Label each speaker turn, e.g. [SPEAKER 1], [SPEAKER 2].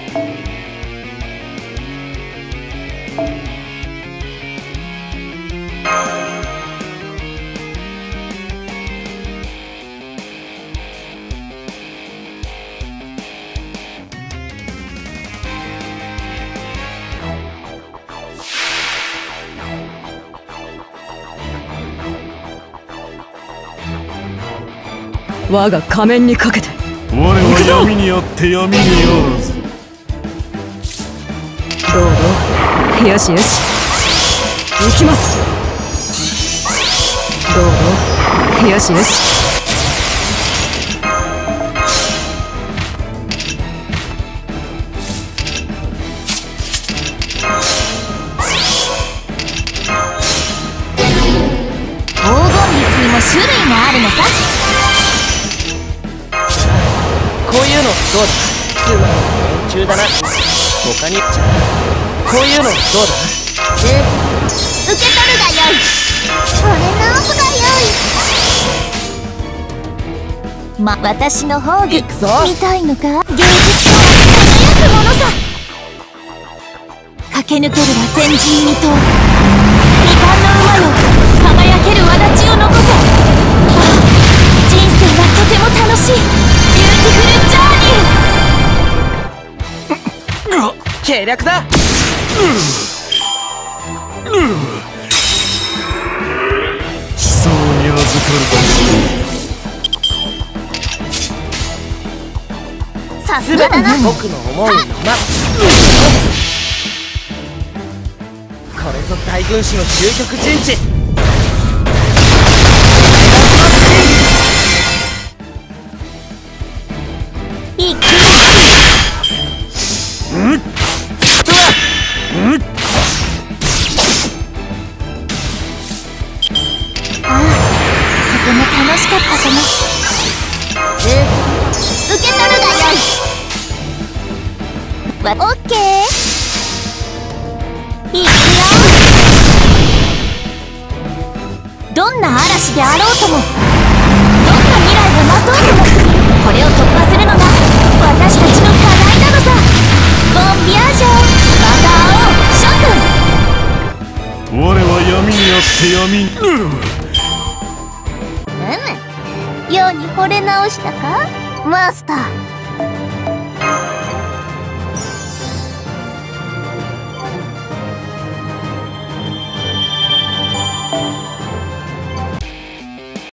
[SPEAKER 1] 我が仮面にかけて。
[SPEAKER 2] 我は闇にあって闇にあらず。
[SPEAKER 1] どうぞ。よしよし、行きます。どうぞ。よしよし。
[SPEAKER 3] 黄金律にも種類があるのさ。
[SPEAKER 4] こういうのどうだ。通話の連中だな。他にこういうのどうだ。
[SPEAKER 3] 受け取るがよい。これ直すがよい。私の宝具見たいのか。芸術家は輝くものさ。駆け抜けるは前人未到。未完の馬よ、輝ける轍を残せ。ああ、人生はとても楽しいビューティフルジャーニー。
[SPEAKER 4] 計略だ。
[SPEAKER 2] 地層に預かる
[SPEAKER 3] さすがだな。
[SPEAKER 4] 僕の思うまま。これぞ大軍師の究極陣地。
[SPEAKER 3] いくああ、とても楽しかったかな。受け取るがよい。オッケー。いくよ。どんな嵐であろうとも、どんな未来が待とうとも、これを突破するのが私たちの課題なのさ。ボンビアージョまた会おう諸君。
[SPEAKER 2] 我は闇にあって闇に。
[SPEAKER 3] ように惚れ直したかマスター。